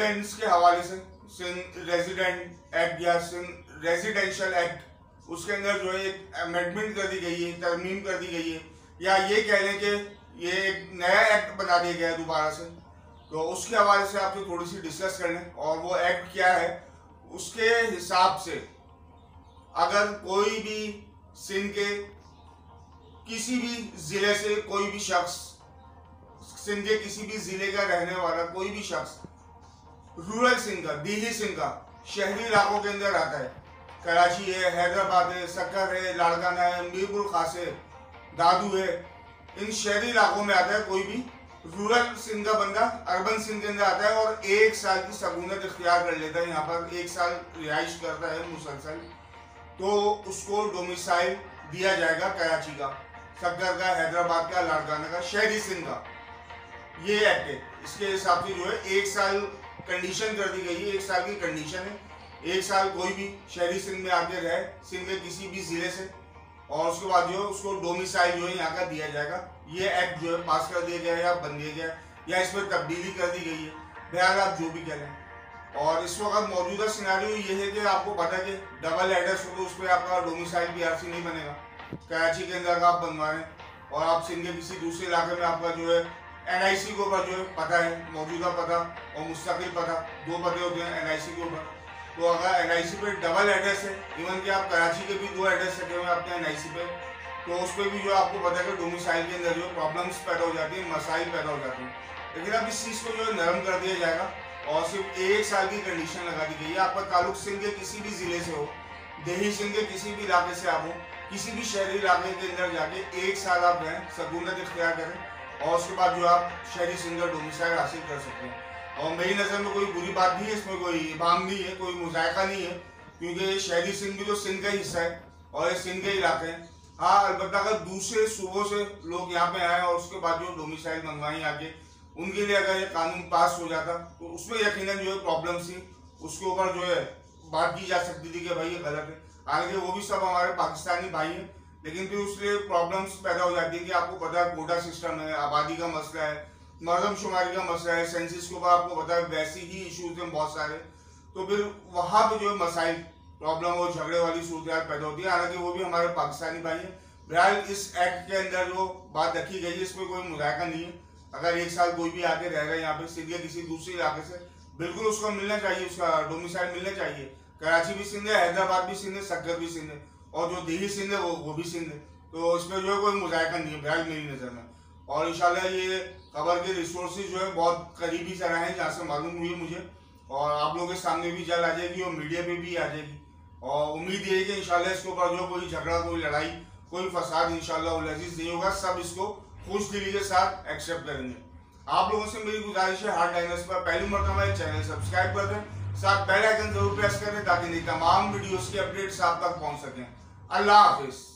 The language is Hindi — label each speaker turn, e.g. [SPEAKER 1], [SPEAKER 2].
[SPEAKER 1] रेजिडेंट्स के हवाले से सिंध रेजिडेंट एक्ट या सिंध रेजिडेंशियल एक्ट, उसके अंदर जो है एक अमेंडमेंट कर दी गई है, तरमीम कर दी गई है, या ये कह लें कि ये एक नया एक्ट बना दिया गया है दोबारा से। तो उसके हवाले से आपसे थोड़ी सी डिस्कस कर लें, और वो एक्ट क्या है उसके हिसाब से अगर कोई भी सिंध के किसी भी ज़िले से कोई भी शख्स, सिंध के किसी भी ज़िले का रहने वाला कोई भी शख्स रूरल सिंध का, दिल्ली सिंध का शहरी इलाकों के अंदर आता है, कराची है, हैदराबाद है, सक्कर है, लाड़काना है, मीरपुर खास है, दादू है, इन शहरी इलाकों में आता है कोई भी रूरल सिंध का बंदा अर्बन सिंध के अंदर आता है और 1 साल की सकूनत इख्तियार कर लेता है, यहाँ पर 1 साल रिहाइश करता है मुसलसल, तो उसको डोमिसाइल दिया जाएगा कराची का, सक्कर का, हैदराबाद का, लाड़काना का, शहरी सिंध का। ये एक्ट है, इसके हिसाब से जो है 1 साल कंडीशन कर दी गई है, 1 साल की कंडीशन है, 1 साल कोई भी शहरी सिंध में आके रहे सिंध के किसी भी जिले से, और उसके बाद जो है उसको डोमिसाइल जो है यहाँ का दिया जाएगा। ये एक्ट जो है पास कर दिया गया है या बन दिया गया है या इसमें तब्दीली कर दी गई है, बहरहाल आप जो भी कह लें। और इस वक्त मौजूदा सिनेरियो ये है कि आपको पता है कि डबल एड्रेस हो तो उस पर आपका डोमिसाइल PRC नहीं बनेगा, कराची के अंदर का आप बनवा रहे हैं और आप सिंध के किसी दूसरे इलाके में आपका जो है NIC के ऊपर जो है पता है, मौजूदा पता और मुस्तकिल पता, 2 पते होते हैं NIC के ऊपर। तो अगर NIC पे डबल एड्रेस है, इवन कि आप कराची के भी 2 एड्रेस रखे हुए हैं अपने NIC पे, तो उस पर भी जो आपको पता है कि डोमिसाइल के अंदर जो प्रॉब्लम्स पैदा हो जाती हैं, मसाइल पैदा हो जाते हैं। लेकिन अब इस चीज़ को जो है नरम कर दिया जाएगा और सिर्फ 1 साल की कंडीशन लगा दी गई है। आपका ताल्लुक सिंध के किसी भी ज़िले से हो, दिल्ली सिंध के किसी भी इलाके से आप हो, किसी भी शहरी इलाके के अंदर जाके 1 साल आप रहें, सकूनत इख्तियार करें और उसके बाद जो आप शहरी सिंध का डोमिसाइल हासिल कर सकते हैं। और मेरी नज़र में कोई बुरी बात नहीं है, इसमें कोई इबाम नहीं है, कोई मुजायका नहीं है, क्योंकि शहरी सिंध भी तो सिंध का हिस्सा है और ये सिंध के इलाके हैं। हाँ, अलबत्ता अगर दूसरे सूबों से लोग यहाँ पे आए और उसके बाद जो डोमिसाइल मंगवाएं आके, उनके लिए अगर ये कानून पास हो जाता तो उसमें यकीनन जो है प्रॉब्लम थी, उसके ऊपर जो है बात की जा सकती थी कि भाई ये गलत है। हालांकि वो भी सब हमारे पाकिस्तानी भाई हैं, लेकिन फिर उसलिए प्रॉब्लम्स पैदा हो जाती है कि आपको पता है कोटा सिस्टम है, आबादी का मसला है, मरदमशुमारी का मसला है, सेंसिस के ऊपर आपको पता है वैसे ही इशूज हैं बहुत सारे, तो फिर वहाँ पे जो है मसाइल, प्रॉब्लम और झगड़े वाली सूरत पैदा होती है। हालांकि वो भी हमारे पाकिस्तानी भाई हैं। बहरहाल इस एक्ट के अंदर जो बात रखी गई है इसमें कोई मुजायका नहीं है। अगर 1 साल कोई भी आके रहेगा यहाँ पे सिंध के किसी दूसरे इलाके से, बिल्कुल उसको मिलना चाहिए, उसका डोमिसाइल मिलना चाहिए। कराची भी सिंध है, हैदराबाद भी सिंध है, सक्कर भी सिंध है और जो दिल्ली सिंध है वो भी सिंध है, तो इसमें जो है कोई मुजायका नहीं है बहरहाल मेरी नज़र में। और इंशाल्लाह ये खबर के रिसोर्सेज जो है बहुत करीबी से रहे हैं जहाँ से मालूम हुई मुझे, और आप लोगों के सामने भी जल्द आ जाएगी और मीडिया पे भी आ जाएगी। और उम्मीद ये है कि इंशाल्लाह इसके ऊपर जो कोई झगड़ा, कोई लड़ाई, कोई फसाद इंशाल्लाह अज़ीज़ नहीं होगा, सब इसको खुश दिली के साथ एक्सेप्ट करेंगे। आप लोगों से मेरी गुजारिश है, हार्ड लाइनर्स पर पहली मरतबा चैनल सब्सक्राइब कर दें, साथ बेल आइकन जरूर प्रेस करें ताकि तमाम वीडियोस की अपडेट्स आप तक पहुंच सकें। अल्लाह हाफिज़।